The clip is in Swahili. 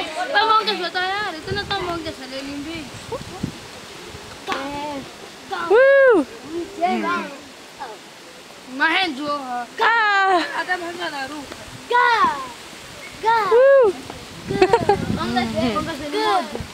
Tamang ka tayo. Ito na tamang ka sa lilimbi. Woo! Mahen jo ha. Ka! Ada bhanga na ru. Woo! Bangla se bangla se.